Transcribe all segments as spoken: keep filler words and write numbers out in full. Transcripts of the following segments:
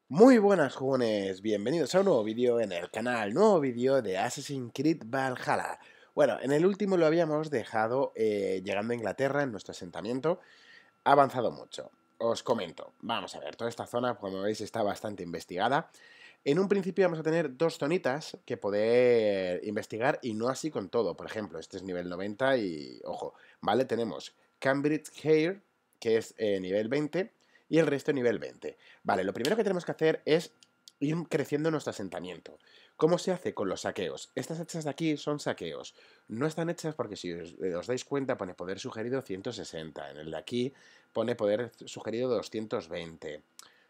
Muy buenas jóvenes, bienvenidos a un nuevo vídeo en el canal, nuevo vídeo de Assassin's Creed Valhalla. Bueno, en el último lo habíamos dejado eh, llegando a Inglaterra en nuestro asentamiento, ha avanzado mucho. Os comento, vamos a ver, toda esta zona, como veis, está bastante investigada. En un principio vamos a tener dos zonitas que poder investigar y no así con todo. Por ejemplo, este es nivel noventa y, ojo, ¿vale? Tenemos Cambridge Hair, que es eh, nivel veinte, y el resto nivel veinte. Vale, lo primero que tenemos que hacer es ir creciendo nuestro asentamiento. ¿Cómo se hace con los saqueos? Estas hechas de aquí son saqueos. No están hechas porque si os, eh, os dais cuenta pone poder sugerido ciento sesenta. En el de aquí pone poder sugerido doscientos veinte.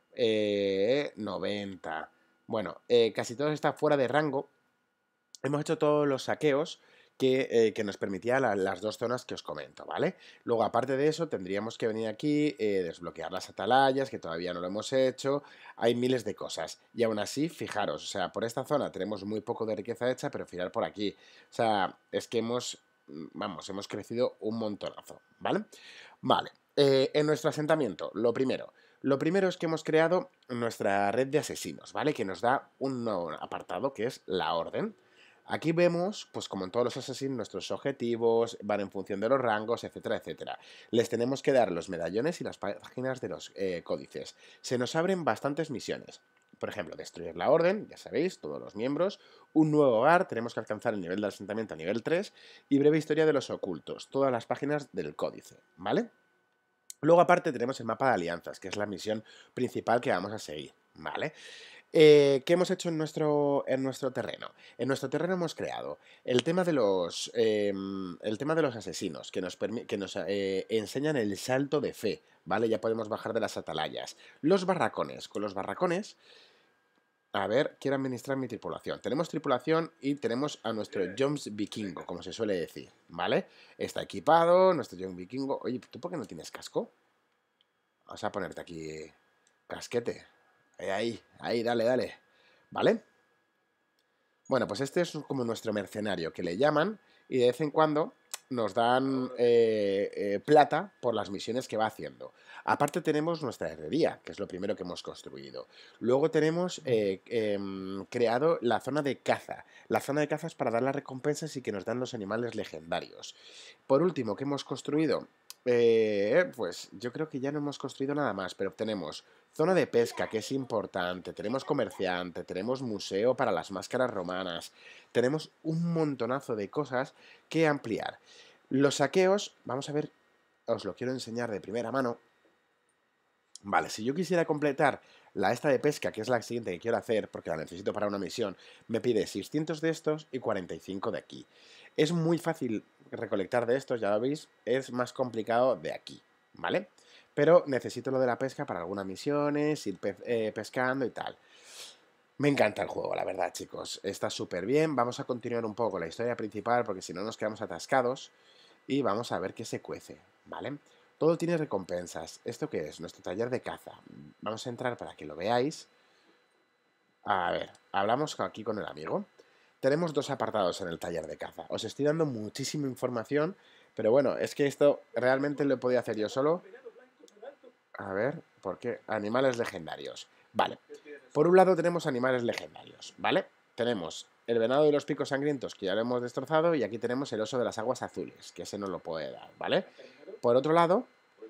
Eh, noventa. Bueno, eh, casi todo está fuera de rango. Hemos hecho todos los saqueos que, eh, que nos permitía la, las dos zonas que os comento, ¿vale? Luego, aparte de eso, tendríamos que venir aquí, eh, desbloquear las atalayas, que todavía no lo hemos hecho. Hay miles de cosas. Y aún así, fijaros, o sea, por esta zona tenemos muy poco de riqueza hecha, pero fijar por aquí. O sea, es que hemos, vamos, hemos crecido un montonazo, ¿vale? Vale, eh, en nuestro asentamiento, lo primero. Lo primero es que hemos creado nuestra red de asesinos, ¿vale? Que nos da un nuevo apartado que es la orden. Aquí vemos, pues como en todos los asesinos, nuestros objetivos van en función de los rangos, etcétera, etcétera. Les tenemos que dar los medallones y las páginas de los eh, códices. Se nos abren bastantes misiones. Por ejemplo, destruir la orden, ya sabéis, todos los miembros. Un nuevo hogar, tenemos que alcanzar el nivel de asentamiento a nivel tres. Y breve historia de los ocultos, todas las páginas del códice, ¿vale? Luego aparte tenemos el mapa de alianzas, que es la misión principal que vamos a seguir, ¿vale? Eh, ¿Qué hemos hecho en nuestro, en nuestro terreno? En nuestro terreno hemos creado el tema de los, eh, el tema de los asesinos, que nos, que nos eh, enseñan el salto de fe, ¿vale? Ya podemos bajar de las atalayas. Los barracones. Con los barracones, a ver, quiero administrar mi tripulación. Tenemos tripulación y tenemos a nuestro Jones Vikingo, como se suele decir, ¿vale? Está equipado, nuestro Jones Vikingo. Oye, ¿tú por qué no tienes casco? Vamos a ponerte aquí casquete. Ahí, ahí, ahí, dale, dale. ¿Vale? Bueno, pues este es como nuestro mercenario, que le llaman y de vez en cuando nos dan eh, eh, plata por las misiones que va haciendo. Aparte tenemos nuestra herrería, que es lo primero que hemos construido. Luego tenemos eh, eh, creado la zona de caza. La zona de caza es para dar las recompensas y que nos dan los animales legendarios. Por último, ¿qué hemos construido? Eh, pues yo creo que ya no hemos construido nada más, pero tenemos zona de pesca, que es importante, tenemos comerciante, tenemos museo para las máscaras romanas, tenemos un montonazo de cosas que ampliar. Los saqueos, vamos a ver, os lo quiero enseñar de primera mano. Vale, si yo quisiera completar la esta de pesca, que es la siguiente que quiero hacer, porque la necesito para una misión, me pide seiscientos de estos y cuarenta y cinco de aquí. Es muy fácil recolectar de estos, ya lo veis, es más complicado de aquí, ¿vale? Pero necesito lo de la pesca para algunas misiones, ir pe eh, pescando y tal. Me encanta el juego, la verdad, chicos. Está súper bien. Vamos a continuar un poco la historia principal, porque si no nos quedamos atascados. Y vamos a ver qué se cuece, ¿vale? Todo tiene recompensas. ¿Esto qué es? Nuestro taller de caza. Vamos a entrar para que lo veáis. A ver, hablamos aquí con el amigo. Tenemos dos apartados en el taller de caza. Os estoy dando muchísima información, pero bueno, es que esto realmente lo he podido hacer yo solo. A ver, ¿por qué? Animales legendarios. Vale. Por un lado tenemos animales legendarios, ¿vale? Tenemos el venado de los picos sangrientos, que ya lo hemos destrozado, y aquí tenemos el oso de las aguas azules, que ese no lo puede dar, ¿vale? Por otro lado...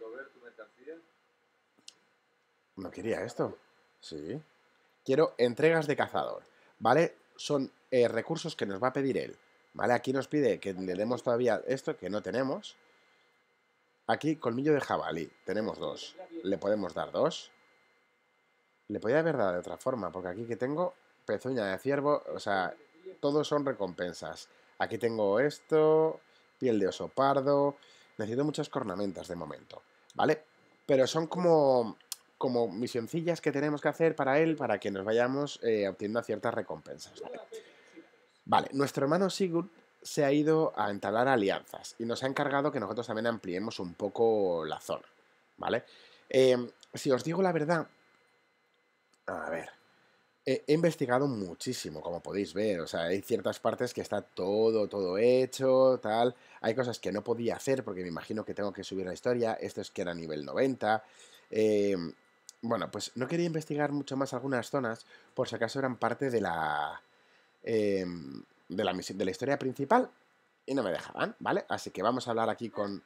¿No quería esto? Sí. Quiero entregas de cazador, ¿vale? Son eh, recursos que nos va a pedir él, ¿vale? Aquí nos pide que le demos todavía esto, que no tenemos. Aquí, colmillo de jabalí, tenemos dos. Le podemos dar dos. Le podía haber dado de otra forma, porque aquí que tengo pezuña de ciervo, o sea, todos son recompensas. Aquí tengo esto, piel de oso pardo, necesito muchas cornamentas de momento, ¿vale? Pero son como, como misioncillas que tenemos que hacer para él, para que nos vayamos eh, obteniendo ciertas recompensas, ¿vale? Vale, nuestro hermano Sigurd se ha ido a entablar alianzas y nos ha encargado que nosotros también ampliemos un poco la zona, ¿vale? Eh, si os digo la verdad, a ver, he, he investigado muchísimo, como podéis ver, o sea, hay ciertas partes que está todo, todo hecho, tal, hay cosas que no podía hacer porque me imagino que tengo que subir la historia, esto es que era nivel noventa, eh, Bueno, pues no quería investigar mucho más algunas zonas, por si acaso eran parte de la... eh, de la misión, de la historia principal, y no me dejaban, ¿vale? Así que vamos a hablar aquí con...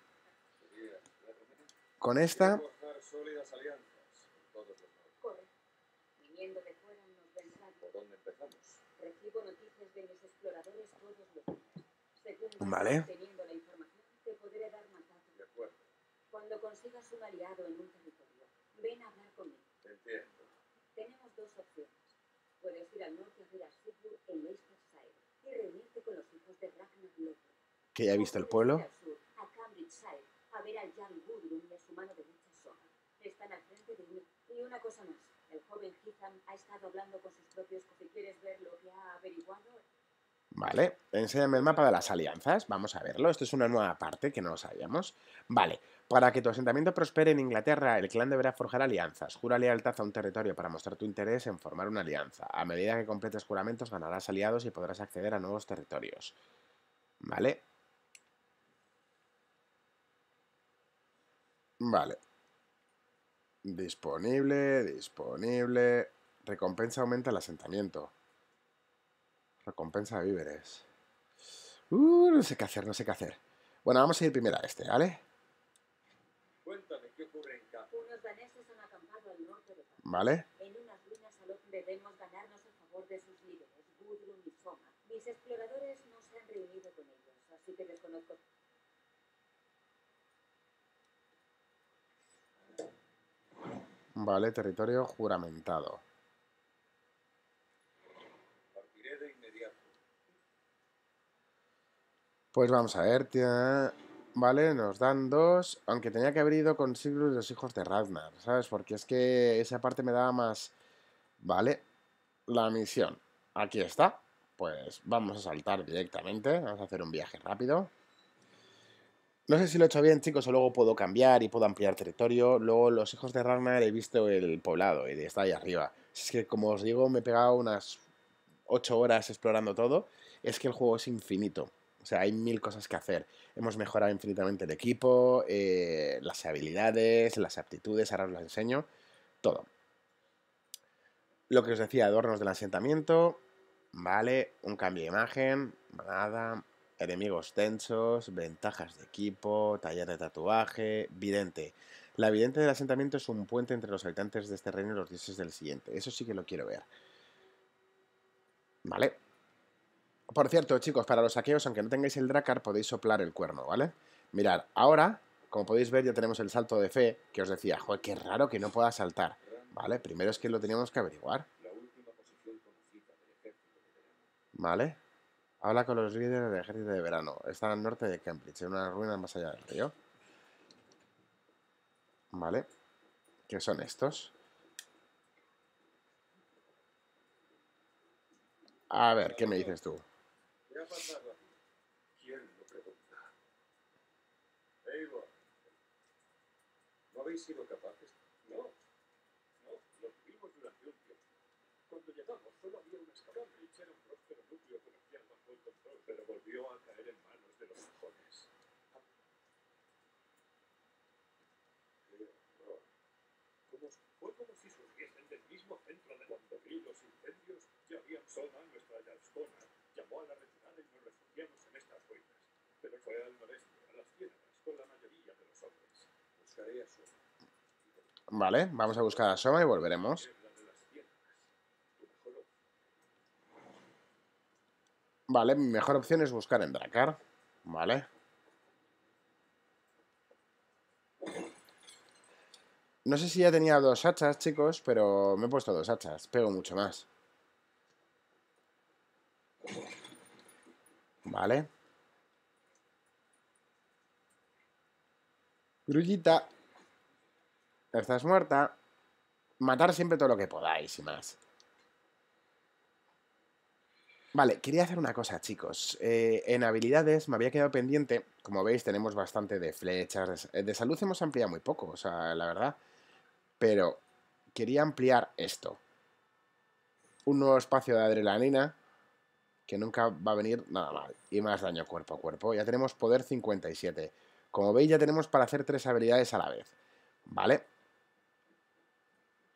con esta... Viniendo de fuera nos vendrán. ¿Por dónde empezamos? Recibo noticias de mis exploradores todos los días. Según Vale. vas obteniendo la información, te podré dar más datos. De acuerdo. Cuando consigas un aliado en un territorio, ven a hablar conmigo. Entiendo. Tenemos dos opciones. Puedes ir al norte a ver a Sigurd en Leicestershire y reunirte con los hijos de Ragnar Lothbrok. Que ya he visto el pueblo. Ir al sur, a Cambridgeshire, a ver al Jarl Gudrun y a su mano derecha Soma. Están al frente de mí. Y una cosa más. El joven Hitham ha estado hablando con sus propios. Si quieres ver lo que ha averiguado. Vale, enséñame el mapa de las alianzas. Vamos a verlo. Esto es una nueva parte que no lo sabíamos. Vale, para que tu asentamiento prospere en Inglaterra, el clan deberá forjar alianzas. Jura lealtad a un territorio para mostrar tu interés en formar una alianza. A medida que completes juramentos, ganarás aliados y podrás acceder a nuevos territorios. Vale. Vale. Disponible, disponible. Recompensa aumenta el asentamiento. Recompensa de víveres. Uh, no sé qué hacer, no sé qué hacer. Bueno, vamos a ir primero a este, ¿vale? Cuéntame, ¿qué ocurre en Cap? Unos daneses han acampado al norte de Cap. Vale. En unas ruinas a lo que debemos ganarnos a favor de sus líderes, Gudrun y Soma. Mis exploradores no se han reunido con ellos, así que desconozco. Vale, territorio juramentado. Partiré de inmediato. Pues vamos a ver, tía. Vale, nos dan dos. Aunque tenía que haber ido con Sigurd y los hijos de Ragnar, ¿sabes? Porque es que esa parte me daba más... Vale. La misión. Aquí está. Pues vamos a saltar directamente. Vamos a hacer un viaje rápido. No sé si lo he hecho bien, chicos, o luego puedo cambiar y puedo ampliar territorio. Luego los hijos de Ragnar he visto el poblado y está ahí arriba. Es que, como os digo, me he pegado unas ocho horas explorando todo. Es que el juego es infinito. O sea, hay mil cosas que hacer. Hemos mejorado infinitamente el equipo, eh, las habilidades, las aptitudes, ahora os las enseño. Todo. Lo que os decía, adornos del asentamiento. Vale, un cambio de imagen. Nada. Enemigos tensos, ventajas de equipo, taller de tatuaje, vidente. La vidente del asentamiento es un puente entre los habitantes de este reino y los dioses del siguiente. Eso sí que lo quiero ver. Vale. Por cierto, chicos, para los saqueos, aunque no tengáis el Drakkar, podéis soplar el cuerno, ¿vale? Mirad, ahora, como podéis ver, ya tenemos el salto de fe, que os decía, joder, qué raro que no pueda saltar. Vale, primero es que lo teníamos que averiguar. Vale. Habla con los líderes del ejército de verano. Están al norte de Cambridge, en unas ruinas más allá del río. Vale. ¿Qué son estos? A ver, ¿qué me dices tú? ¿Quién lo pregunta? Eivor, ¿no habéis sido capaces? No, no, lo tuvimos durante un tiempo. Cuando llegamos solo había una escala. Cambridge era un próspero núcleo comercial bajo el control, pero volvió a caer en manos de los sajones. Qué horror. Como, fue como si surgiesen del mismo centro de cuando vi los incendios. Ya habían zona nuestra Yarskona. Llamó a la retirada y nos refugiamos en estas ruinas. Pero fue al noreste, a las ciénagas, con la mayoría de los hombres. Buscaré a Soma. Vale, vamos a buscar a Soma y volveremos. Vale, mi mejor opción es buscar en Drakkar. Vale. No sé si ya tenía dos hachas, chicos, pero me he puesto dos hachas. Pego mucho más. Vale. Grullita. Estás muerta. Matar siempre todo lo que podáis y más. Vale, quería hacer una cosa, chicos. Eh, en habilidades me había quedado pendiente. Como veis, tenemos bastante de flechas. De salud hemos ampliado muy poco, o sea, la verdad. Pero quería ampliar esto. Un nuevo espacio de adrenalina, que nunca va a venir nada mal. Y más daño cuerpo a cuerpo. Ya tenemos poder cincuenta y siete. Como veis, ya tenemos para hacer tres habilidades a la vez. ¿Vale?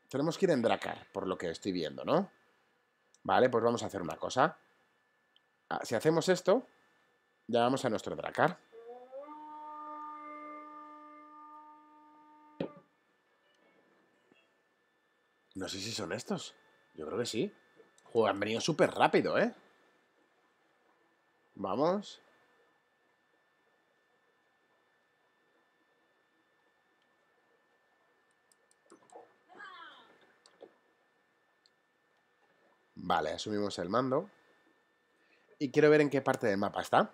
Tenemos que ir en Drakkar, por lo que estoy viendo, ¿no? Vale, pues vamos a hacer una cosa. Ah, si hacemos esto, ya vamos a nuestro Drakkar. No sé si son estos. Yo creo que sí. Joder, han venido súper rápido, ¿eh? Vamos. Vale, asumimos el mando. Y quiero ver en qué parte del mapa está.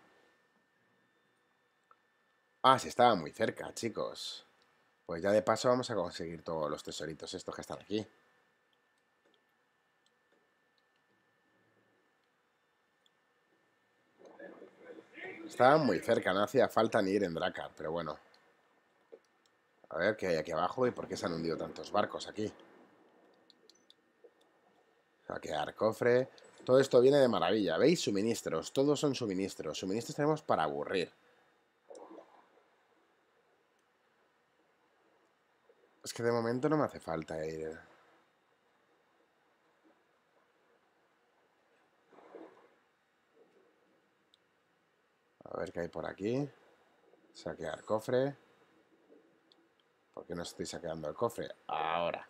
Ah, sí, estaba muy cerca, chicos. Pues ya de paso vamos a conseguir todos los tesoritos estos que están aquí. Estaban muy cerca, no hacía falta ni ir en Drakkar, pero bueno. A ver qué hay aquí abajo y por qué se han hundido tantos barcos aquí. Saquear cofre. Todo esto viene de maravilla. ¿Veis? Suministros. Todos son suministros. Suministros tenemos para aburrir. Es que de momento no me hace falta ir. A ver qué hay por aquí. Saquear cofre. ¿Por qué no estoy saqueando el cofre? Ahora.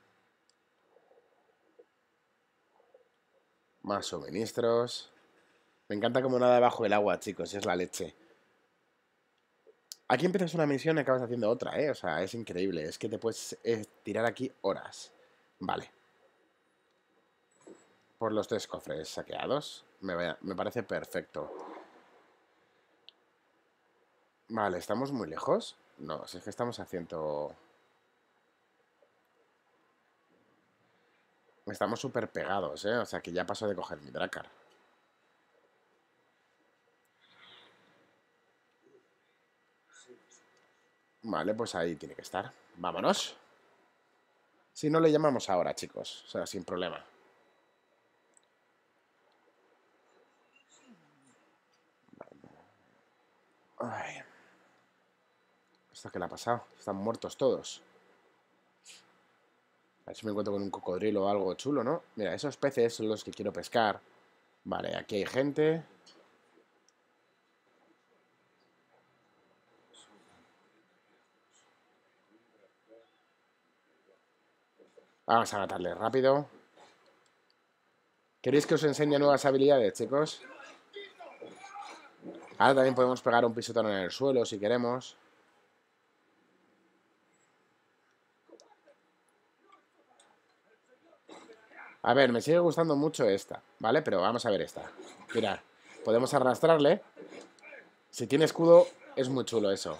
Más suministros. Me encanta como nada bajo el agua, chicos. Es la leche. Aquí empiezas una misión y acabas haciendo otra, ¿eh? O sea, es increíble. Es que te puedes eh, tirar aquí horas. Vale. Por los tres cofres saqueados. Me, vaya, me parece perfecto. Vale, ¿estamos muy lejos? No, si es que estamos haciendo... Estamos súper pegados, ¿eh? O sea, que ya paso de coger mi Drakkar. Vale, pues ahí tiene que estar. Vámonos. Si no, le llamamos ahora, chicos. O sea, sin problema. Ay. ¿Esto qué le ha pasado? Están muertos todos. A ver si me encuentro con un cocodrilo o algo chulo, ¿no? Mira, esos peces son los que quiero pescar. Vale, aquí hay gente. Vamos a matarle rápido. ¿Queréis que os enseñe nuevas habilidades, chicos? Ahora también podemos pegar un pisotón en el suelo si queremos. A ver, me sigue gustando mucho esta, ¿vale? Pero vamos a ver esta. Mirad, podemos arrastrarle. Si tiene escudo, es muy chulo eso.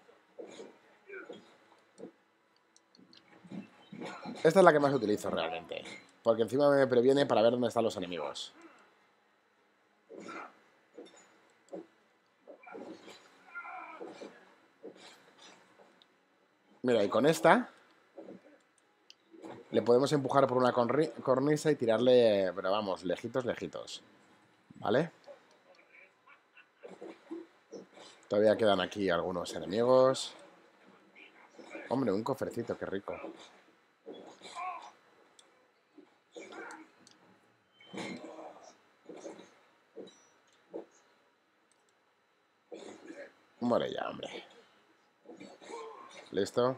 Esta es la que más utilizo realmente. Porque encima me previene para ver dónde están los enemigos. Mira, y con esta le podemos empujar por una cornisa y tirarle, pero vamos, lejitos, lejitos. ¿Vale? Todavía quedan aquí algunos enemigos. Hombre, un cofrecito, qué rico. Muere ya, hombre. Listo.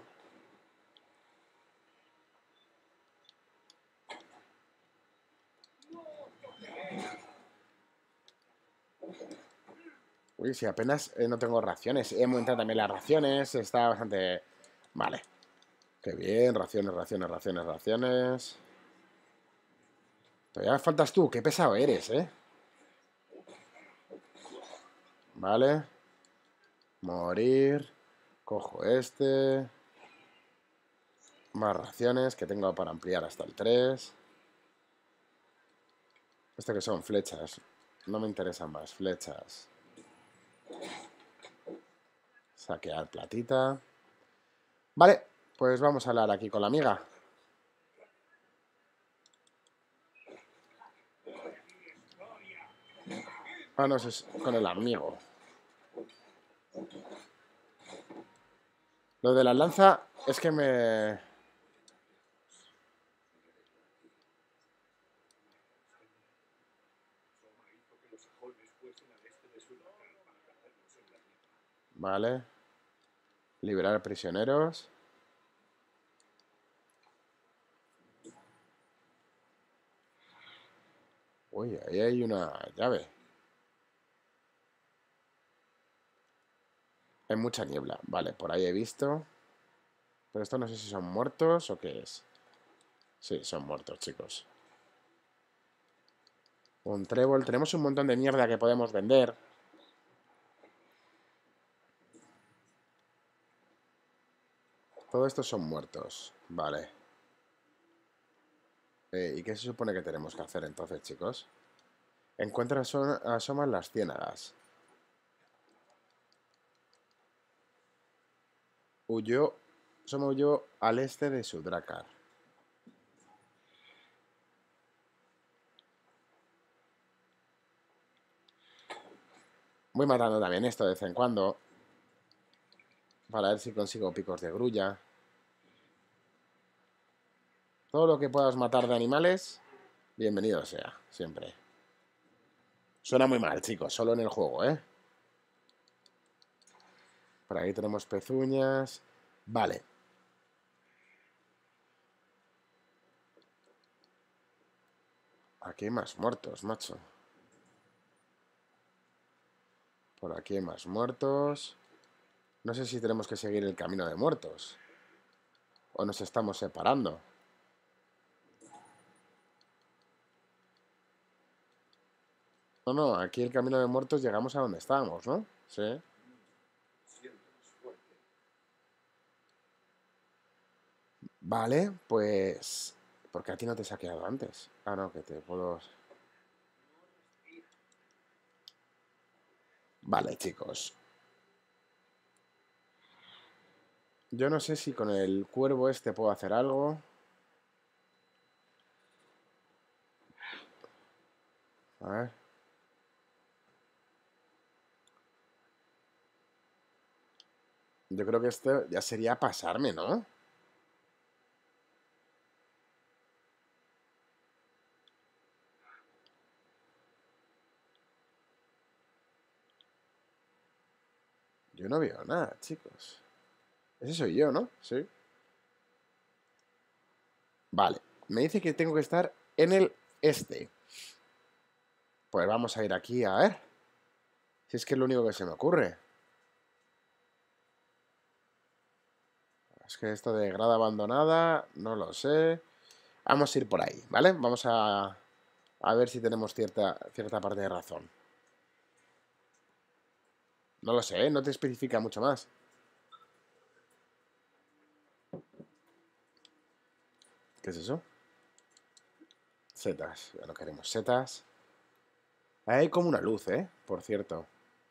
Uy, si apenas eh, no tengo raciones. He aumentado también las raciones. Está bastante... Vale. Qué bien. Raciones, raciones, raciones, raciones. Todavía faltas tú. Qué pesado eres, ¿eh? Vale. Morir. Cojo este. Más raciones que tengo para ampliar hasta el tres. Esto que son flechas. No me interesan más. Flechas. Saquear platita. Vale, pues vamos a hablar aquí con la amiga. Ah, no, es con el amigo. Lo de la lanza es que me... los sajones fuesen al este de Sudácar para cazarlos en la tierra. Vale. Liberar prisioneros. Uy, ahí hay una llave. Hay mucha niebla. Vale, por ahí he visto. Pero esto no sé si son muertos o qué es. Sí, son muertos, chicos. Un trébol. Tenemos un montón de mierda que podemos vender. Todos estos son muertos. Vale. Eh, ¿Y qué se supone que tenemos que hacer entonces, chicos? Encuentra asoman las ciénagas. Huyó. Soma huyó al este de Sudrakar. Voy matando también esto de vez en cuando. Para ver si consigo picos de grulla. Todo lo que puedas matar de animales, bienvenido sea, siempre. Suena muy mal, chicos, solo en el juego, ¿eh? Por ahí tenemos pezuñas. Vale. Aquí hay más muertos, macho. Por aquí hay más muertos. No sé si tenemos que seguir el camino de muertos. O nos estamos separando. No, no, aquí el camino de muertos llegamos a donde estábamos, ¿no? Sí. Vale, pues... ¿Por qué a ti no te he saqueado antes? Ah, no, que te puedo... Vale, chicos. Yo no sé si con el cuervo este puedo hacer algo. A ver. Yo creo que esto ya sería pasarme, ¿no? Yo no veo nada, chicos. Ese soy yo, ¿no? Sí. Vale. Me dice que tengo que estar en el este. Pues vamos a ir aquí a ver. Si es que es lo único que se me ocurre. Es que esto de grada abandonada, no lo sé. Vamos a ir por ahí, ¿vale? Vamos a, a ver si tenemos cierta, cierta parte de razón. No lo sé, ¿eh? No te especifica mucho más. ¿Qué es eso? Setas. Ya no queremos setas. Hay como una luz, ¿eh? Por cierto.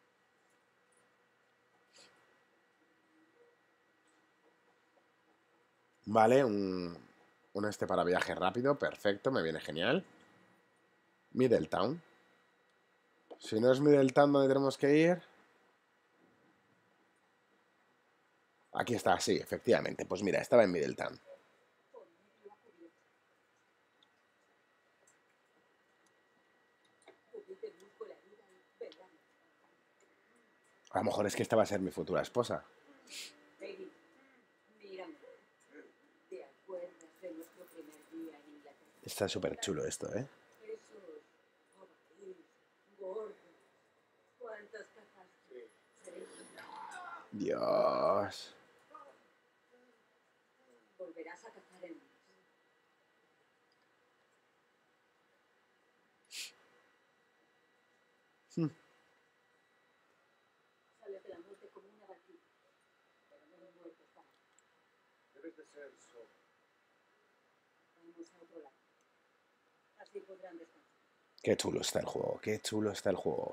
Vale, un, un este para viaje rápido. Perfecto, me viene genial. Middletown. Si no es Middletown donde tenemos que ir... Aquí está, sí, efectivamente. Pues mira, estaba en Middletown. A lo mejor es que esta va a ser mi futura esposa. Baby, mírame. ¿Te acuerdas de nuestro primer día en Inglaterra? Está súper chulo esto, ¿eh? Esos jabalíes gordos. ¿Cuántos cazaste? ¿Seis? Dios. Volverás a cazar en más. Hmm. Sales de la muerte como una batida. Pero no he muerto esta noche. Debes de ser solo. Vamos a otro lado. Así podrán descansar. Qué chulo está el juego, qué chulo está el juego.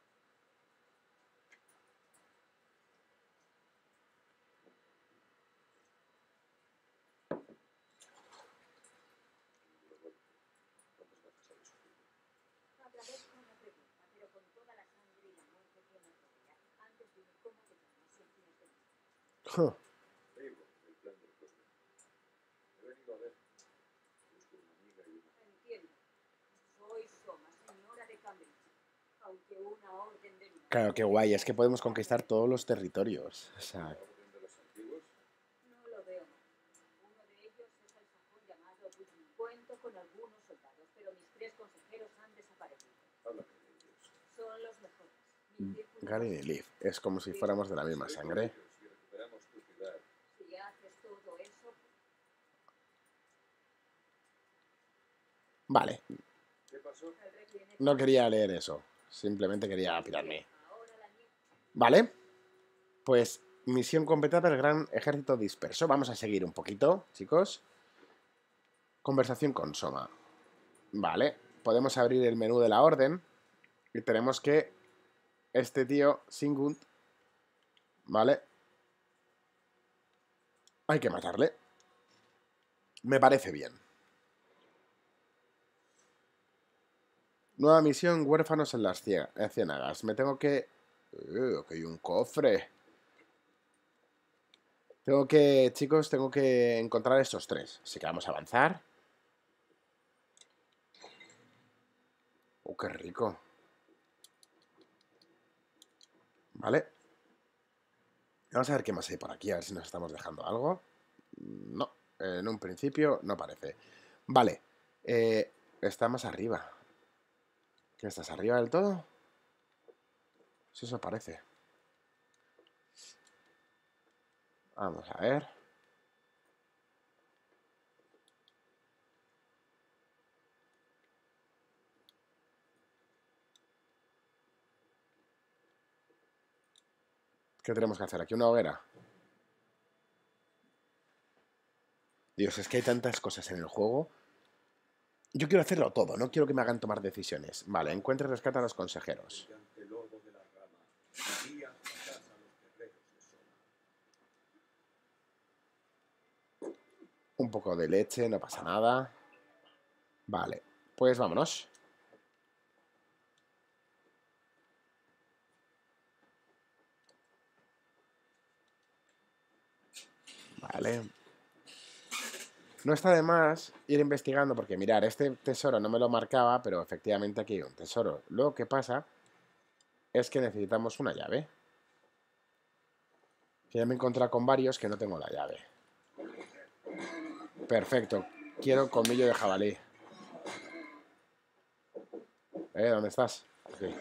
Agradezco una pregunta, pero con toda la sangre y la muerte que me rodea, antes dime cómo te llamas y a quién has venido. Huh. Vivo en el plan del cosmos. He venido a ver. Busco una amiga y una... Entiendo. Soy Soma, señora de Cambridge. Aunque una orden de mi Claro, qué guay, es que podemos conquistar todos los territorios. O sea, ¿La orden de los antiguos? no lo veo mal. Uno de ellos es el sajón llamado Budni. Cuento con algunos soldados, pero mis tres consejeros han desaparecido. Háblame de ellos. Son los mejores. Mi círculo Galen y Leaf, es como si fuéramos de la misma Estoy con sangre. ellos y recuperamos tu ciudad. Si haces todo eso, Vale, ¿Qué pasó? el rey viene. no quería leer eso, simplemente quería pirarme. Ahora la nieve. Vale, pues misión completada del gran ejército disperso. Vamos a seguir un poquito, chicos. Conversación con Soma. Vale, podemos abrir el menú de la orden y tenemos que este tío, Singund, ¿vale? Hay que matarle. Me parece bien. Nueva misión, huérfanos en las cie- eh, ciénagas. Me tengo que... Uh, que hay un cofre. Tengo que, chicos, tengo que encontrar estos tres. Así que vamos a avanzar. Oh, qué rico. Vale. Vamos a ver qué más hay por aquí, a ver si nos estamos dejando algo. No, en un principio no parece. Vale, eh, está más arriba. ¿Qué estás arriba del todo? Sí, eso parece. Vamos a ver. ¿Qué tenemos que hacer? ¿Aquí una hoguera? Dios, es que hay tantas cosas en el juego. Yo quiero hacerlo todo, no quiero que me hagan tomar decisiones. Vale, encuentra y rescata a los consejeros. Gigante lobo de la rama. Guía a casa a los guerreros de Soma. Un poco de leche, no pasa nada. Vale, pues vámonos. Vale. No está de más ir investigando porque, mirar, este tesoro no me lo marcaba, pero efectivamente aquí hay un tesoro. Lo que pasa es que necesitamos una llave. Que ya me he encontrado con varios que no tengo la llave. Perfecto. Quiero colmillo de jabalí. ¿Eh? ¿Dónde estás? Aquí.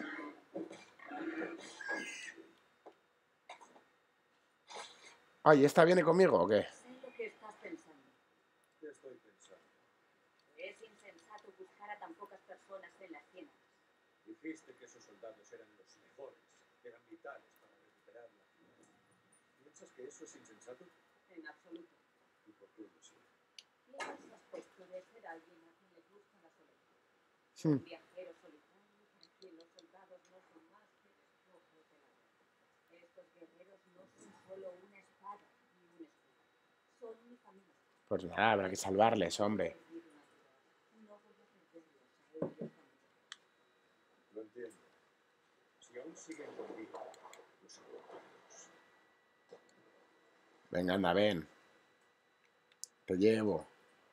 Ay, ¿esta viene conmigo o qué? Sé lo que estás pensando. ¿Qué estoy pensando? Es insensato buscar a tan pocas personas en las ciénagas. Dijiste que esos soldados eran los mejores. Eran vitales para recuperar la ciudad. ¿Piensas que eso es insensato? En absoluto. ¿Y por qué lo sé? Tienes aspecto de ser alguien a quien le gusta la soledad. Hmm. Un viajero solitario para quien los soldados no son más que despojos de la guerra. Estos guerreros no son solo una espada ni un escudo. Son mi familia. Pues nada, habrá que salvarles, hombre. No voy a perderlos a ellos también. Lo entiendo. Si aún siguen con vida, los encontraremos. Venga, anda, ven. Te llevo.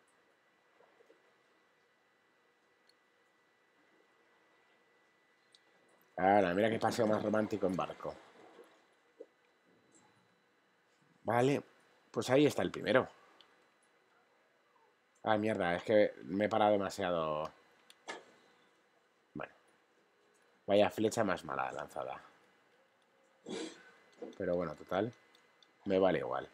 Ahora, mira qué paseo más romántico en barco. Vale, pues ahí está el primero. Ah, mierda, es que me he parado demasiado. Bueno, vaya flecha más mala lanzada. Pero bueno, total, me vale igual.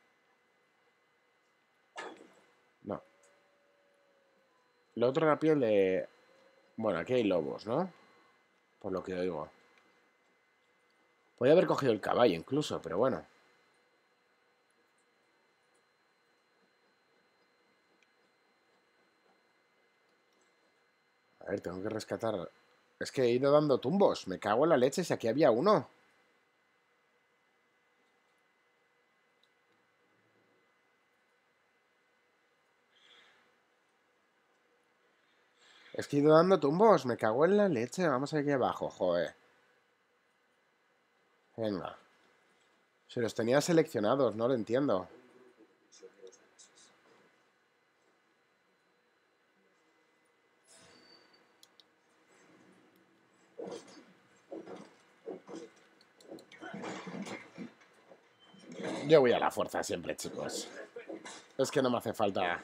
No. Lo otro era piel de... Bueno, aquí hay lobos, ¿no? Por lo que oigo. Podría haber cogido el caballo incluso, pero bueno. A ver, tengo que rescatar... Es que he ido dando tumbos. Me cago en la leche si aquí había uno. Es que he ido dando tumbos. Me cago en la leche. Vamos aquí abajo, joder. Venga. Si los tenía seleccionados, no lo entiendo. Un grupo de prisioneros nazis. Yo voy a la fuerza siempre, chicos. Es que no me hace falta.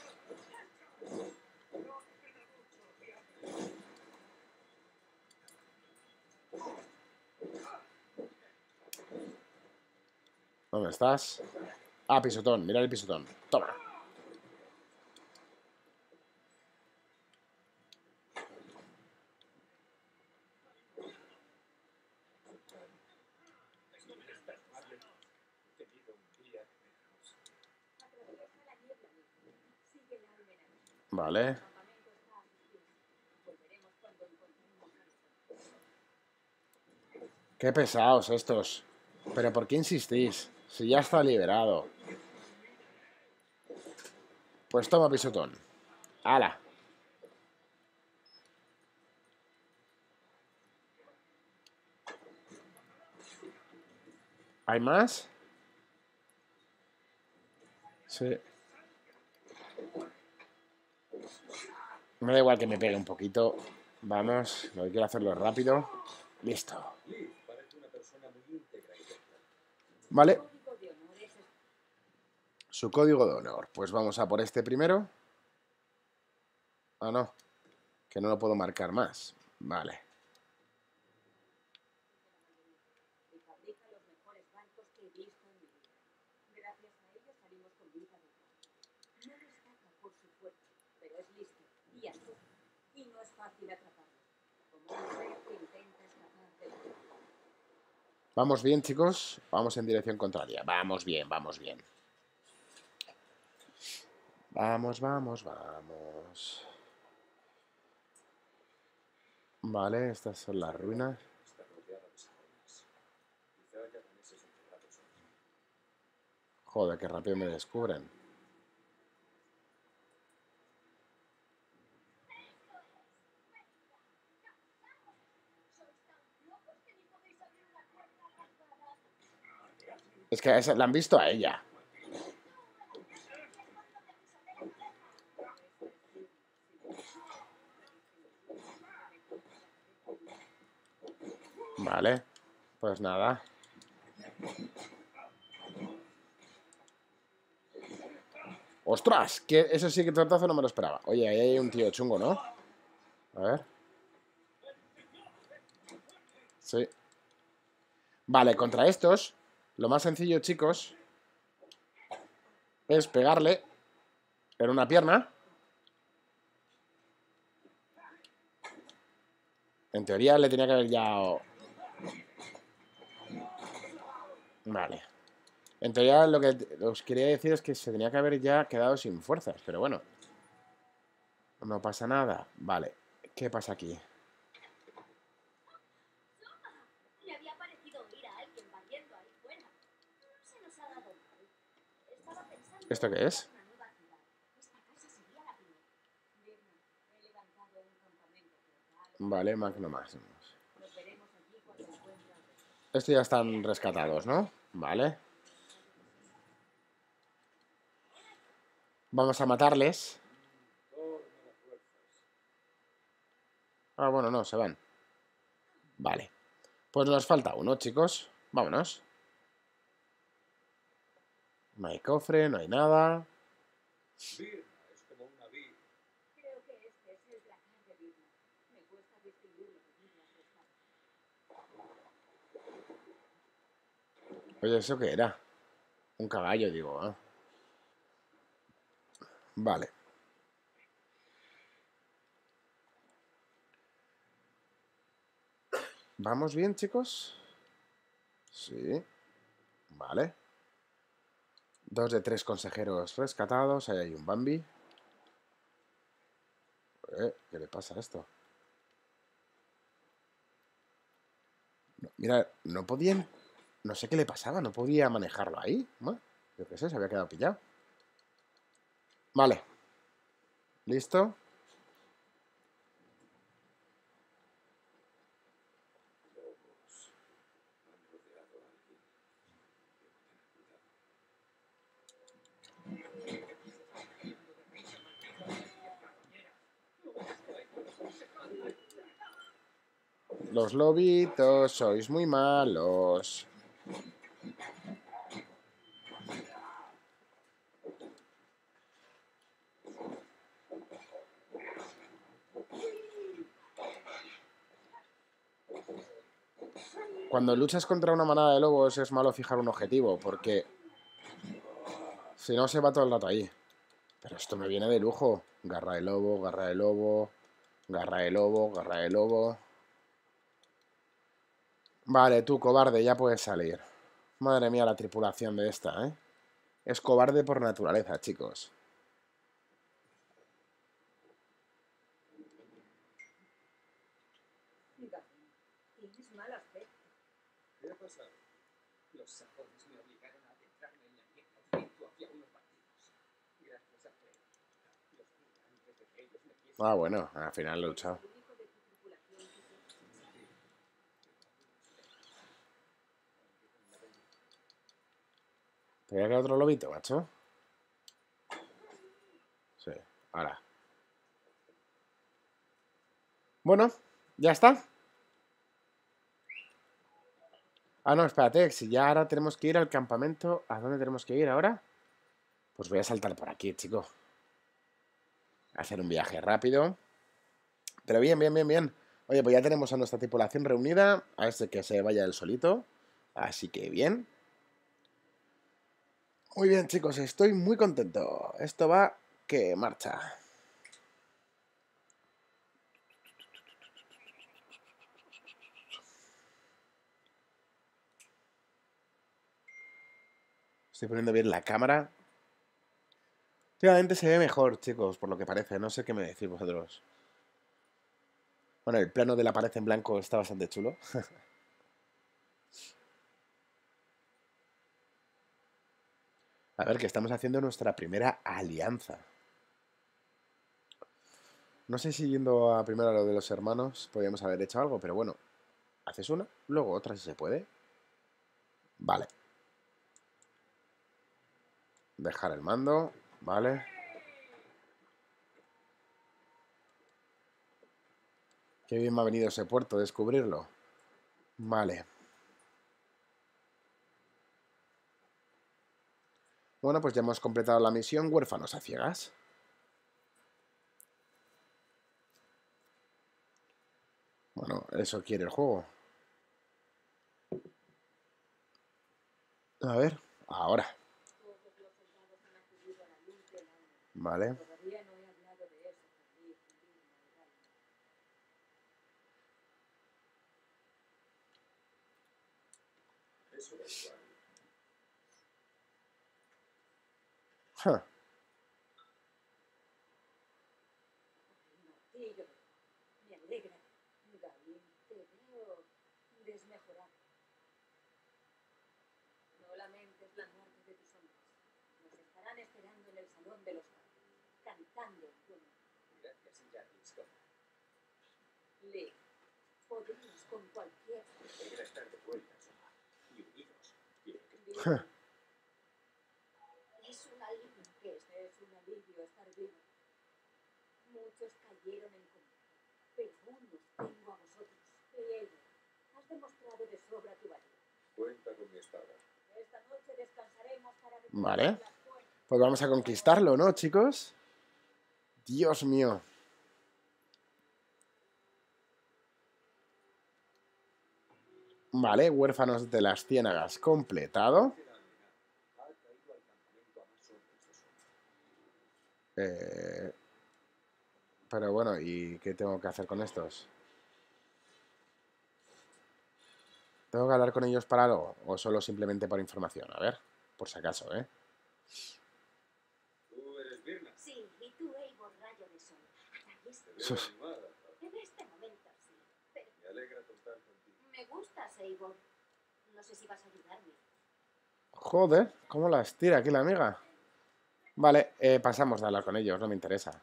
¿Dónde estás? Ah, pisotón. Mira el pisotón. Toma. Vale. Qué pesados estos. ¿Pero por qué insistís? Si ya está liberado. Pues toma pisotón. ¡Hala! ¿Hay más? Sí. Me da igual que me pegue un poquito. Vamos, lo que quiero hacerlo rápido. Listo. Vale. Su código de honor. Pues vamos a por este primero. Ah, no. Que no lo puedo marcar más. Vale. Vamos bien, chicos. Vamos en dirección contraria. Vamos bien, vamos bien. Vamos, vamos, vamos. Vale, estas son las ruinas. Joder, qué rápido me descubren. Es que a esa, la han visto a ella. Vale, pues nada. ¡Ostras! Que eso sí que tortazo no me lo esperaba. Oye, ahí hay un tío chungo, ¿no? A ver. Sí. Vale, contra estos, lo más sencillo, chicos, es pegarle en una pierna. En teoría le tenía que haber ya... Vale. En teoría lo que os quería decir es que se tenía que haber ya quedado sin fuerzas, pero bueno. No pasa nada. Vale. ¿Qué pasa aquí? Me había parecido oír a alguien barriendo ahí fuera. No se nos ha dado mal. Estaba pensando ¿Esto qué es? en una nueva ciudad. Esta casa sería la primera. Birna, he levantado un campamento. Vale, Magno Maximus. Nos veremos allí cuando encuentre al resto. Estos ya están rescatados, ¿no? Vale. Vamos a matarles. Ah, bueno, no, se van. Vale. Pues nos falta uno, chicos. Vámonos. No hay cofre, no hay nada. Birna es como una vid. Creo que este es el dracar de Birna. Me cuesta distinguir lo que Birna está. Oye, ¿eso qué era? Un caballo, digo, ¿eh? Vale. ¿Vamos bien, chicos? Sí. Vale. Dos de tres consejeros rescatados. Ahí hay un Bambi. Eh, ¿Qué le pasa a esto? No, mira, no podían... No sé qué le pasaba, no podía manejarlo ahí. Bueno, yo qué sé, se había quedado pillado. Vale. ¿Listo? Los lobitos, sois muy malos. Cuando luchas contra una manada de lobos es malo fijar un objetivo, porque si no se va todo el rato ahí. Pero esto me viene de lujo. Garra de lobo, garra de lobo, garra de lobo, garra de lobo. Vale, tú, cobarde, ya puedes salir. Madre mía, la tripulación de esta, ¿eh? Es cobarde por naturaleza, chicos. Tienes mal aspecto. ¿Qué ha pasado? Los sajones me obligaron a adentrarme en la niebla directo hacia unos bandidos. Gracias a Fred. Los vi antes de que ellos me diesen. Ah, bueno, al final lo he luchado. El único de tu tripulación que te... ¿Te voy a quedar otro lobito, macho? Sí, ahora. Bueno, ya está. Ah, no, espérate, si ya ahora tenemos que ir al campamento. ¿A dónde tenemos que ir ahora? Pues voy a saltar por aquí, chico. Hacer un viaje rápido. Pero bien, bien, bien, bien. Oye, pues ya tenemos a nuestra tripulación reunida. A este que se vaya él solito. Así que bien. Muy bien, chicos, estoy muy contento. Esto va que marcha. Estoy poniendo bien la cámara. Últimamente se ve mejor, chicos, por lo que parece. No sé qué me decís vosotros. Bueno, el plano de la pared en blanco está bastante chulo. A ver, que estamos haciendo nuestra primera alianza. No sé si yendo a primero a lo de los hermanos podríamos haber hecho algo, pero bueno. Haces una, luego otra si se puede. Vale. Dejar el mando, vale. Qué bien me ha venido ese puerto, descubrirlo. Vale. Bueno, pues ya hemos completado la misión Huérfanos a Ciegas. Bueno, eso quiere el juego. A ver, ahora. Todos los soldados han acudido a la luz del alma. Vale. Todavía no he hablado de eso con Lee, Vilma y Riley. Eso da igual. Ja. Martillo, me alegra. Galín, te veo desmejorado. No lamentes la muerte de tus hombres. Nos estarán esperando en el salón de los padres, cantando en tu honor. Gracias, Jarvis. Lee, podrías con cualquier... Alegra estar de vuelta, Soma. Y unidos. Quiero que Vilma. Es un alivio, que ese es un alivio estar vivo. Muchos cayeron en combate, pero aún los tengo a vosotros. Y ella, has demostrado de sobra tu valía. cuenta con mi espada. Esta noche descansaremos para... Vale. las fuerzas. Pues vamos a conquistarlo, ¿no, chicos? Dios mío. Vale, Huérfanos de las Ciénagas completado. Ha caído al campamento Amazon en Sesón. Eh, pero bueno, ¿y qué tengo que hacer con estos? ¿Tengo que hablar con ellos para algo? ¿O solo simplemente por información? A ver, por si acaso, ¿eh? ¿Tú eres Birna? Sí, y tú, Eivor, rayo de sol. Ahí está. Te veo animada. En este momento sí, pero Me alegra contar contigo. me gustas, Eivor. No sé si vas a ayudarme. Joder, ¿cómo las tira aquí la amiga? Vale, eh, pasamos de hablar con ellos, no me interesa.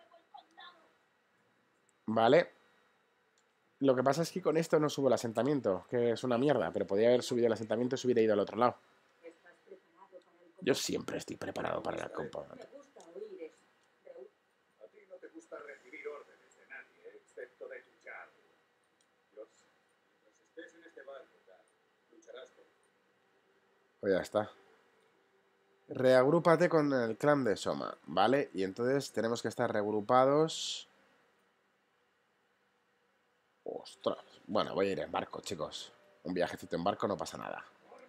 Vale. Lo que pasa es que con esto no subo el asentamiento, que es una mierda, pero podría haber subido el asentamiento y se hubiera ido al otro lado. ¿Estás preparado para el Yo siempre estoy preparado para el combate. Me gusta oír eso. Reú, A ti no te gusta recibir órdenes de nadie, excepto de tu chavo. Dios, mientras estés en este barco, Gar, lucharás por... Pues ya está. Reagrúpate con el clan de Soma, ¿vale? Y entonces tenemos que estar reagrupados. Ostras. Bueno, voy a ir en barco, chicos. Un viajecito en barco no pasa nada.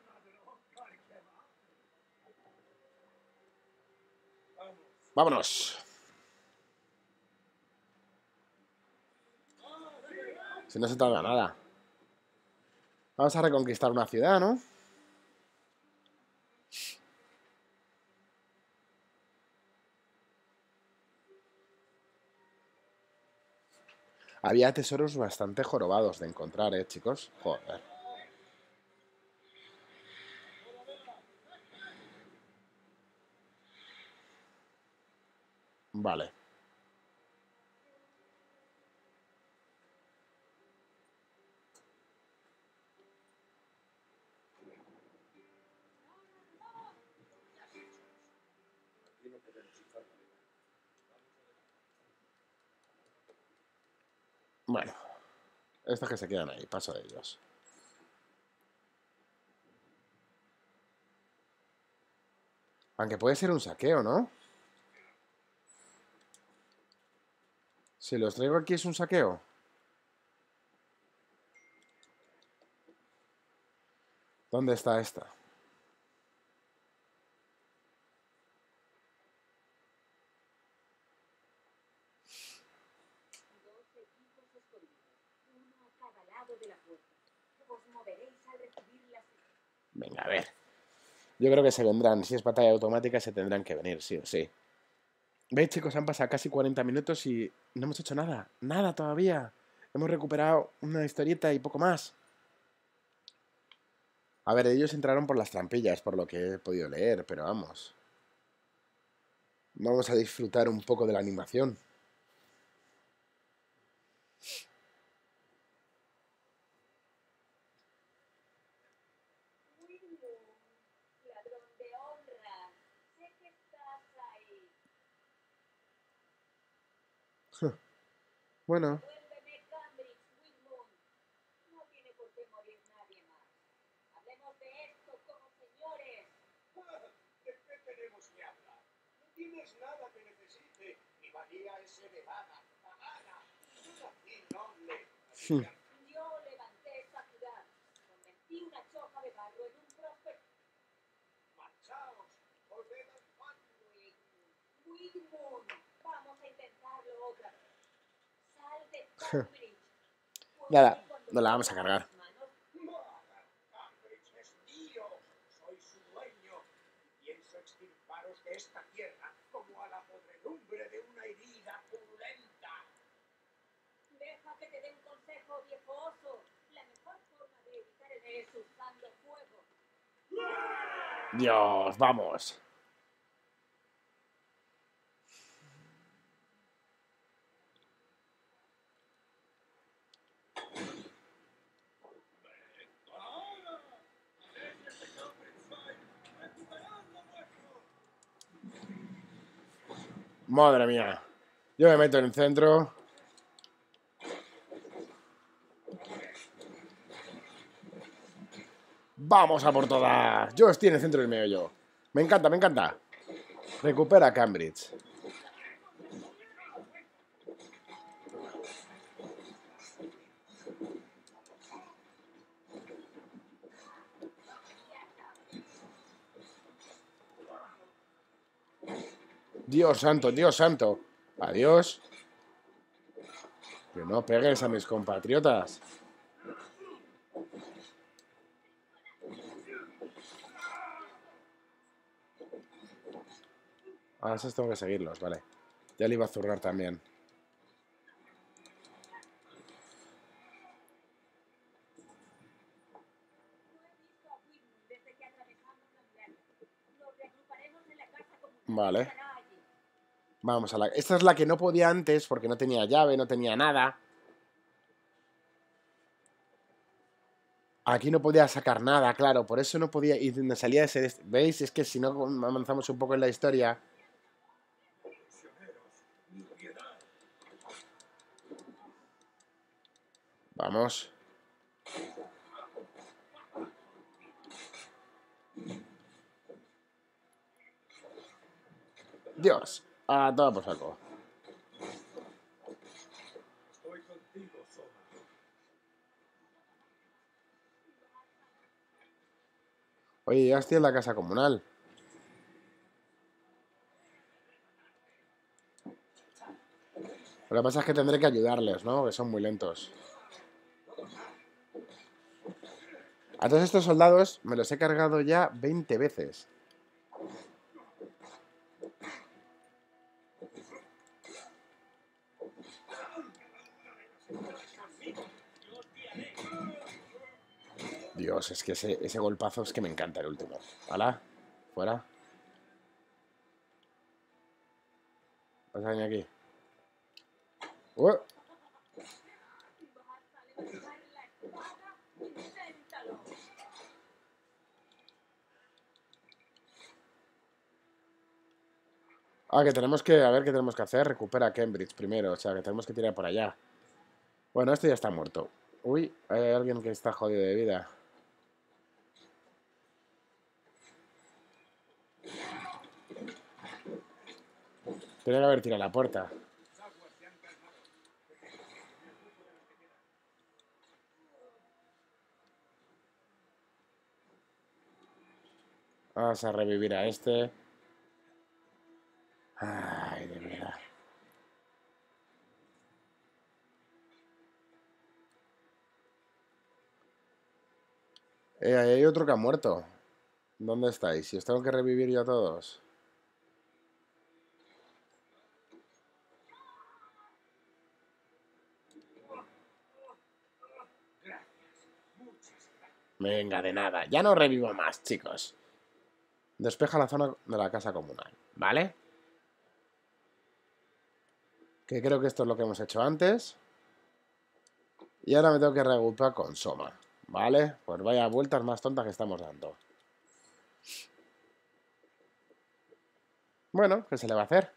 ¡Vámonos! Si no se tarda nada. Vamos a reconquistar una ciudad, ¿no? Había tesoros bastante jorobados de encontrar, ¿eh, chicos? Joder. Vale. Bueno. Estos que se quedan ahí, paso de ellos. Aunque puede ser un saqueo, ¿no? Si los traigo aquí es un saqueo. ¿Dónde está esta? Dos equipos escondidos, uno a cada lado de la puerta. Os moveréis al recibir las... Venga, a ver. Yo creo que se vendrán. Si es batalla automática, se tendrán que venir, sí o sí. ¿Veis, chicos? Han pasado casi cuarenta minutos y no hemos hecho nada. Nada todavía. Hemos recuperado una historieta y poco más. A ver, ellos entraron por las trampillas, por lo que he podido leer, pero vamos. Vamos a disfrutar un poco de la animación. Willow, ladrón de honra. Sé que estás ahí. Bueno, Vuélveme Cambridge, Willow. No tiene por qué morir nadie más. Hablemos de esto como señores. ¿De qué tenemos que hablar? No tienes nada que necesite. Mi valía es elevada, pagana, una fin noble. Así que Yo levanté esta ciudad. Convertí una choza de barro en un próspero. marchaos, volved al pan. Willow, vamos a intentarlo otra vez. Sal de Cambridge. nada, no la vamos a cargar. Nada, Cambridge es mío. Soy su dueño. Y pienso extirparos de esta tierra como a la podredumbre de una herida purulenta. Deja que te dé un consejo, viejo oso. La mejor forma de evitar el es usando fuego. Dios, vamos. Madre mía. Yo me meto en el centro. Vamos a por todas. Yo estoy en el centro del meollo. Me encanta, me encanta. Recupera Cambridge. Dios santo, Dios santo. Adiós. Que no pegues a mis compatriotas. Ah, esos tengo que seguirlos, vale. Ya le iba a zurrar también. No he visto a Willow desde que atravesamos la muralla. Nos reagruparemos en la casa comunal. Vale. Estará allí. Vamos a la... Esta es la que no podía antes porque no tenía llave, no tenía nada. Aquí no podía sacar nada, claro. Por eso no podía... Y me salía ese... ¿Veis? Es que si no avanzamos un poco en la historia... Vamos. Dios. Ah, todo por saco. Estoy contigo, Soma. Oye, ya estoy en la casa comunal. Lo que pasa es que tendré que ayudarles, ¿no? Que son muy lentos. A todos estos soldados me los he cargado ya veinte veces. Dios, es que ese, ese golpazo es que me encanta el último. ¿Hala? Fuera. Vas a venir aquí. ¡Uh! Vas a levantar la espada, inténtalo. Ah, que tenemos que... A ver qué tenemos que hacer. Recupera a Cambridge primero. O sea, que tenemos que tirar por allá. Bueno, este ya está muerto. Uy, hay alguien que está jodido de vida. Tenía que haber tirado la puerta. Vamos a revivir a este. Ay, de verdad. Eh, ahí hay otro que ha muerto. ¿Dónde estáis? Si os tengo que revivir yo a todos. Venga, de nada. Ya no revivo más, chicos. Despeja la zona de la casa comunal, ¿vale? Que creo que esto es lo que hemos hecho antes. Y ahora me tengo que reagrupar con Soma, ¿vale? Pues vaya vueltas más tontas que estamos dando. Bueno, ¿qué se le va a hacer?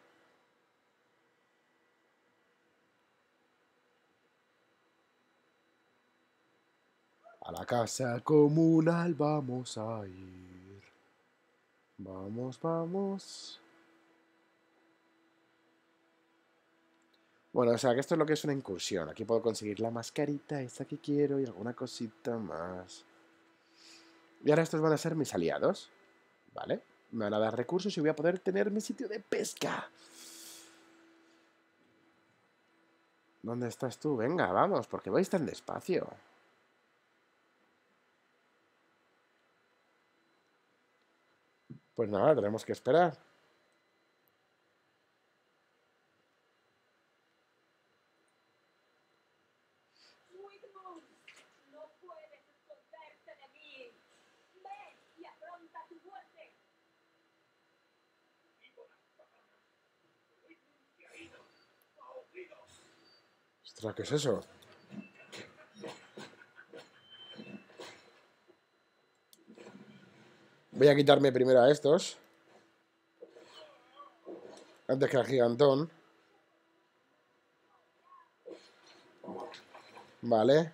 A la casa comunal vamos a ir. Vamos, vamos. Bueno, o sea que esto es lo que es una incursión. Aquí puedo conseguir la mascarita esa que quiero y alguna cosita más. Y ahora estos van a ser mis aliados, ¿vale? Me van a dar recursos y voy a poder tener mi sitio de pesca. ¿Dónde estás tú? Venga, vamos, porque vais tan despacio. Pues nada, tenemos que esperar. Widmund, no puedes esconderte de mí. Ven y afronta tu muerte. Ostras, ¿qué es eso? Voy a quitarme primero a estos. Antes que al gigantón. Vale.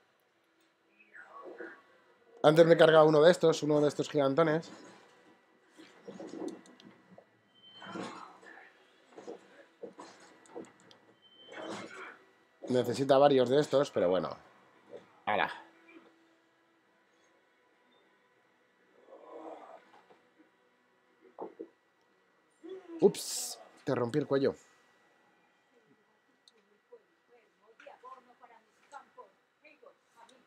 Antes me he cargado uno de estos, uno de estos gigantones. Necesita varios de estos, pero bueno. ¡Hala! Ups, te rompí el cuello. De abono para mis campos. Digo, a mí.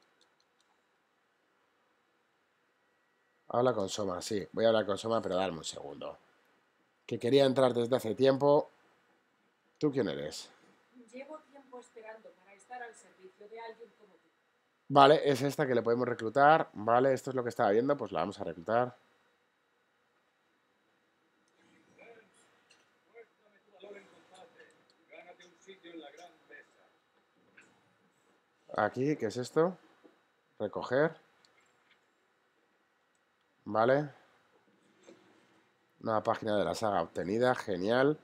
Habla con Soma, sí. Voy a hablar con Soma, pero dame un segundo. Que quería entrar desde hace tiempo. ¿Tú quién eres? Llevo tiempo esperando para estar al servicio de alguien como tú. Vale, es esta que le podemos reclutar. Vale, esto es lo que estaba viendo, pues la vamos a reclutar. Muéstrame tu valor en combate. Gánate un sitio en la gran mesa. Aquí, ¿qué es esto? Recoger. Vale. Nueva página de la saga obtenida, genial.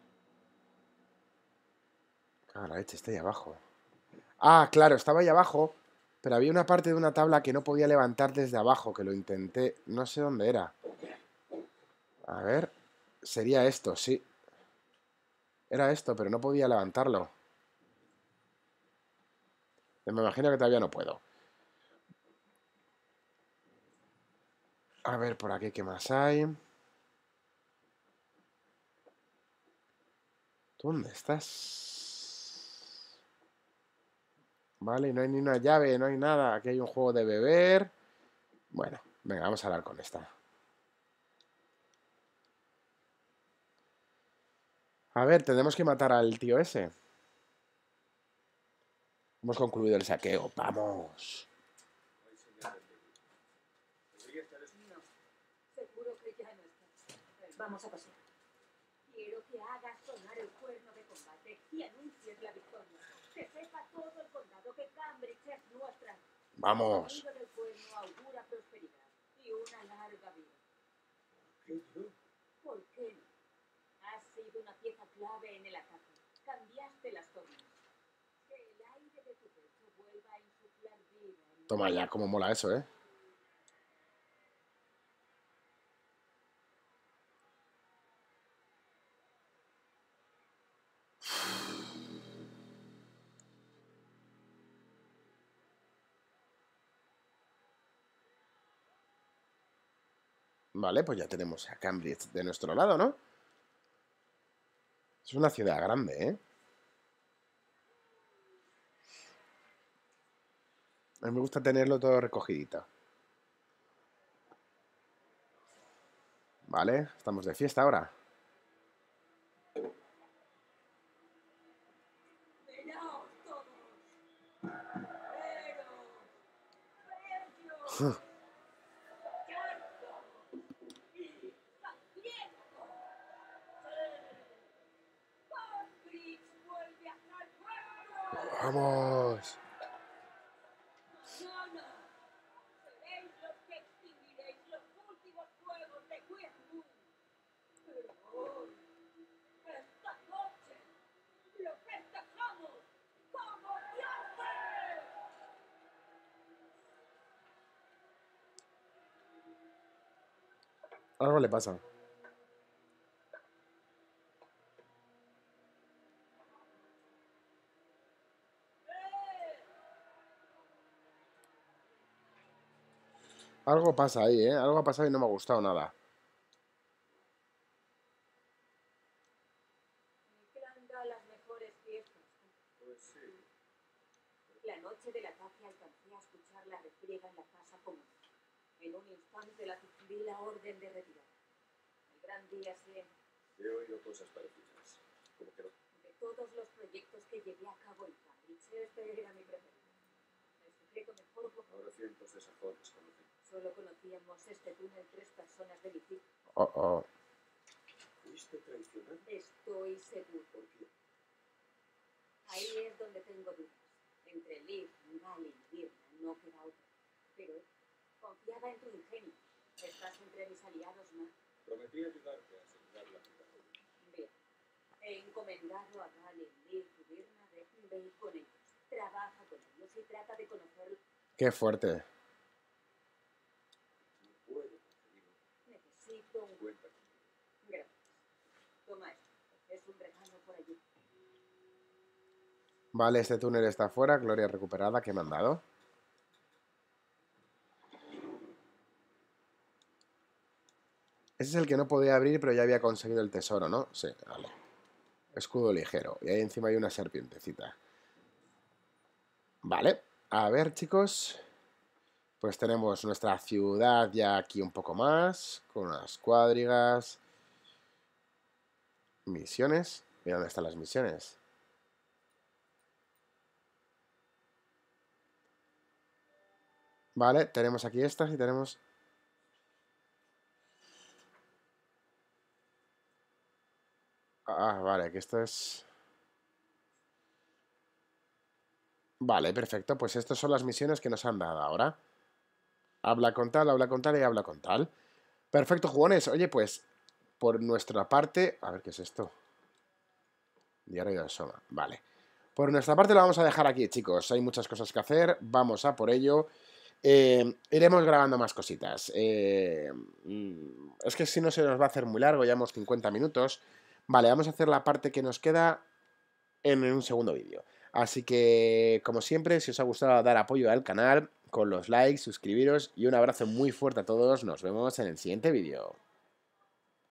Ah, la leche está ahí abajo. Ah, claro, estaba ahí abajo, pero había una parte de una tabla que no podía levantar desde abajo, que lo intenté. No sé dónde era. A ver, sería esto, sí. Era esto, pero no podía levantarlo. Me imagino que todavía no puedo. A ver, por aquí, ¿qué más hay? ¿Tú dónde estás? Vale, no hay ni una llave, no hay nada. Aquí hay un juego de beber. Bueno, venga, vamos a hablar con esta. A ver, tenemos que matar al tío ese. Hemos concluido el saqueo. ¡Vamos! No hay señal de peligro. Debería estar es- No, seguro que ya no estás. Vamos a pasear. Quiero que hagas sonar el cuerno de combate y anuncies la victoria. Que sepa todo el condado que Cambridge es nuestra. ¡Vamos! El sonido del cuerno augura prosperidad y una larga vida. ¿Qué yo? ¿Por qué no? Has sido una pieza clave en el ataque. Cambiaste las tornas. Que el aire de tu pecho vuelva a insuflar vida en Toma ya, cómo mola eso, ¿eh? Vale, pues ya tenemos a Cambridge de nuestro lado, ¿no? Es una ciudad grande, ¿eh? A mí me gusta tenerlo todo recogidito. Vale, estamos de fiesta ahora. Venaos todos. Pero, bellos, charcos y hambrientos. Cambridge vuelve a estar fuerte. ¡Vamos! Mañana seréis los que extinguiréis los últimos fuegos de Queenwood. Pero hoy, esta noche, lo festejamos como dioses. Algo le pasa. Algo pasa ahí, ¿eh? Algo ha pasado y no me ha gustado nada. Mi clan da las mejores fiestas. Pues sí. La noche del ataque alcancé a escuchar la refriega en la casa común. En un instante la vi la orden de retirada. El gran día se... He oído cosas parecidas. Como que no. De todos los proyectos que llevé a cabo en Cambridge, este era mi preferido. El secreto mejor porque Ahora cientos de sajones conocen. solo conocíamos este túnel tres personas de mi equipo. Oh, oh. ¿Fuiste traicionado? Estoy seguro. ¿Por qué? Ahí es donde tengo dudas. Entre Liv, Gali y Birna no queda otra. Pero confiaba en tu ingenio. Estás entre mis aliados, ¿no? Prometí ayudarte a asegurar la vida. Bien. He encomendado a Gali, Liv y Birna de ve con ellos. Trabaja con ellos y trata de conocer. Qué fuerte. No puedo conseguirlo. Necesito un... Cuenta conmigo. Gracias. Toma esto. Es un regalo por allí. Vale, este túnel está fuera. Gloria recuperada. ¿Qué me han dado? Ese es el que no podía abrir, pero ya había conseguido el tesoro, ¿no? Sí, vale. Escudo ligero. Y ahí encima hay una serpientecita. Vale. A ver, chicos. Pues tenemos nuestra ciudad ya aquí un poco más. Con unas cuadrigas. Misiones. ¿Y dónde están las misiones? Vale, tenemos aquí estas y tenemos... Ah, vale, que esto es... Vale, perfecto. Pues estas son las misiones que nos han dado ahora. Habla con tal, habla con tal y habla con tal. Perfecto, jugones. Oye, pues, por nuestra parte... A ver, ¿qué es esto? Diario de Soma. Vale. Por nuestra parte lo vamos a dejar aquí, chicos. Hay muchas cosas que hacer. Vamos a por ello. Eh, iremos grabando más cositas. Eh, es que si no se nos va a hacer muy largo. Llevamos cincuenta minutos. Vale, vamos a hacer la parte que nos queda en un segundo vídeo. Así que, como siempre, si os ha gustado dar apoyo al canal, con los likes, suscribiros y un abrazo muy fuerte a todos. Nos vemos en el siguiente vídeo.